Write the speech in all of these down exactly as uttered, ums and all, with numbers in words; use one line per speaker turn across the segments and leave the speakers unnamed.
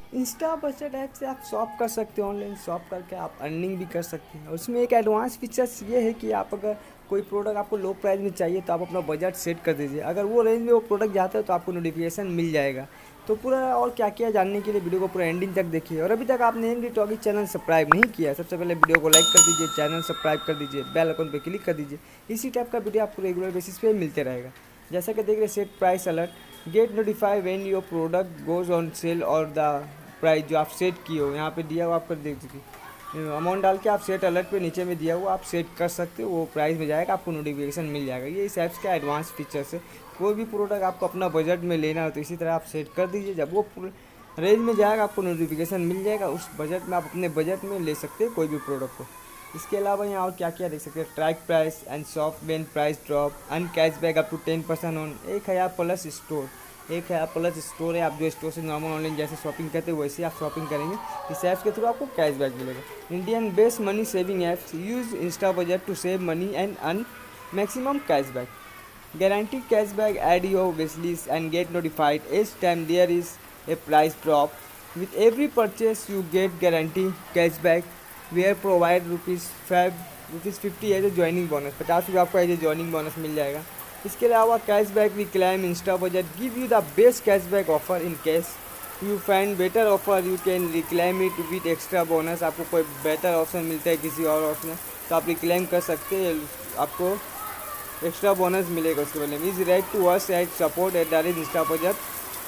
Insta budget app से आप shop कर सकते हो, ऑनलाइन शॉप करके आप अर्निंग भी कर सकते हैं। उसमें एक एडवांस फीचर्स ये है कि आप अगर कोई प्रोडक्ट आपको लो प्राइस में चाहिए तो आप अपना बजट सेट कर दीजिए, अगर वो रेंज में वो प्रोडक्ट जाता है तो आपको नोटिफिकेशन मिल जाएगा। तो पूरा और क्या क्या जानने के लिए वीडियो को पूरा एंडिंग तक देखिए। और अभी तक आपने M D talkie channel subscribe नहीं किया है, सबसे पहले वीडियो को लाइक कर दीजिए, चैनल सब्सक्राइब कर दीजिए, बेल आइकन पर क्लिक कर दीजिए। इसी टाइप का वीडियो आपको रेगुलर बेसिस पे मिलते रहेगा। जैसा कि देख रहे set price alert, get notify when your product goes on sale और द प्राइस जो आप सेट किए हो यहाँ पे दिया हुआ आपको देख सकते अमाउंट डाल के आप सेट अलर्ट पे नीचे में दिया हुआ आप सेट कर सकते हो, वो प्राइस में जाएगा, आपको नोटिफिकेशन मिल जाएगा। ये इस ऐप्स का एडवांस फीचर्स है। कोई भी प्रोडक्ट आपको अपना बजट में लेना हो तो इसी तरह आप सेट कर दीजिए, जब वो रेंज में जाएगा आपको नोटिफिकेशन मिल जाएगा। उस बजट में आप अपने बजट में ले सकते हैं कोई भी प्रोडक्ट को। इसके अलावा यहाँ और क्या क्या देख सकते हैं, track price and shop when price drop, earn cashback up to ten percent on, एक है आप प्लस स्टोर, एक है आप प्लस स्टोर है, आप जो स्टोर से नॉर्मल ऑनलाइन जैसे शॉपिंग करते हैं वैसे आप शॉपिंग करेंगे, इस ऐप्स के थ्रू आपको कैशबैक मिलेगा। Indian best money saving apps, use Insta Budget to save money and earn maximum cashback, guaranteed cashback, add your wishlist and get notified each time there is a price drop. With every purchase you get guaranteed cashback where provide rupees five rupees fifty as a joining bonus, पचास रुपये आपको as a joining bonus मिल जाएगा। इसके अलावा cashback reclaim Insta Budget give you the best cashback offer, in case you find better offer you can reclaim it with extra bonus. आपको कोई बेहतर ऑप्शन मिलता है किसी और ऑप्शन तो आप रिक्लाइम कर सकते हैं, आपको एक्स्ट्रा बोनस मिलेगा उसके बदले में। Is write to us at support at direct Insta Budget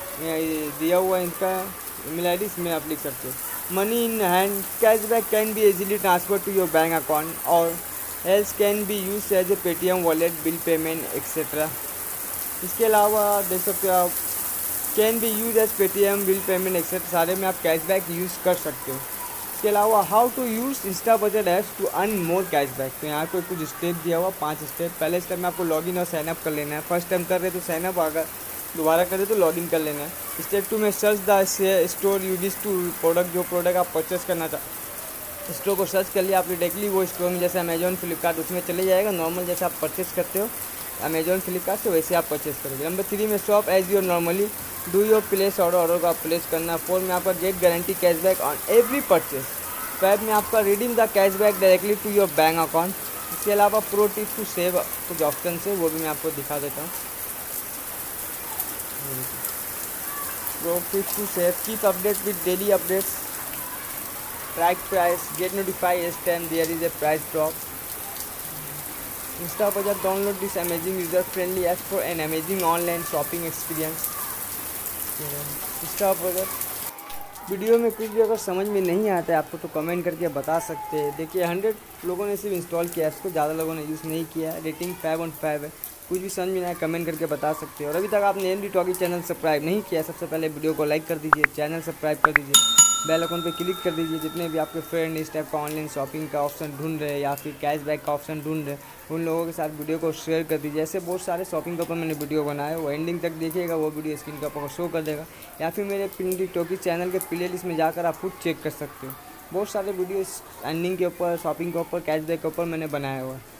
दिया हुआ इनका ईमेल आई डी, इसमें आप लिख सकते हो। Money in hand cashback can be easily transfer to your bank account और else can be use as a Paytm wallet, bill payment etcetera. इसके अलावा देख सकते हो आप can be use as Paytm, bill payment etcetera, सारे में आप कैशबैक यूज़ कर सकते हो। इसके अलावा how to use Insta Budget apps to earn more cashback, तो यहाँ पे कुछ स्टेप दिया हुआ, पांच स्टेप। पहले स्टेप में आपको लॉगिन और साइनअप कर लेना है। फर्स्ट टाइम कर रहे तो साइनअप, अगर दोबारा कर रहे तो लॉगिन कर लेना है। स्टेप टू में search the store you wish to, product जो प्रोडक्ट आप परचेस करना चाहते स्टोर को सर्च कर लिया आपने डायरेक्टली वो स्टोर में, जैसे अमेजॉन फ्लिपकार्ट उसमें चले जाएगा। नॉर्मल जैसे आप परचेस करते हो अमेजॉन फ्लिपकार्ट से वैसे आप परचेस करोगे। नंबर थ्री में shop as your normally, do your place order, order को आप प्लेस करना। फोर में आपका get guarantee cashback on every purchase. Five में आपका redeem the cashback directly to your bank account. इसके अलावा प्रो टिप टू सेव कुछ ऑप्शन है वो भी मैं आपको दिखा देता हूँ। Pro tip to save, keep update with daily updates, track price, get notify H time there is a price drop. Insta Budget download this amazing user friendly app for an amazing online shopping experience. Insta Budget video में कुछ भी अगर समझ में नहीं आता है आपको तो कमेंट करके बता सकते हैं। देखिए हंड्रेड लोगों ने सिर्फ इंस्टॉल किया ऐप्स को, ज़्यादा लोगों ने यूज़ नहीं किया है। रेटिंग फाइव ऑन फाइव है। कुछ भी समझ में ना आए कमेंट करके बता सकते हैं। और अभी तक आपने M D talkie channel subscribe नहीं किया, सबसे पहले वीडियो को लाइक कर दीजिए, चैनल सब्सक्राइब कर दीजिए, बेल आइकन पे क्लिक कर दीजिए। जितने भी आपके फ्रेंड इस टाइप का ऑनलाइन शॉपिंग का ऑप्शन ढूंढ रहे हैं या फिर कैशबैक का ऑप्शन ढूंढ रहे हैं उन लोगों के साथ वीडियो को शेयर कर दीजिए। ऐसे बहुत सारे शॉपिंग के ऊपर मैंने वीडियो बनाए, वो एंडिंग तक देखिएगा, वो वीडियो स्क्रीन के ऊपर शो कर देगा, या फिर मेरे पिंडी टॉकी चैनल के प्ले लिस्ट में जाकर आप खुद चेक कर सकते हो। बहुत सारे वीडियो अर्निंग के ऊपर, शॉपिंग के ऊपर, कैशबैक के ऊपर मैंने बनाया हुआ है।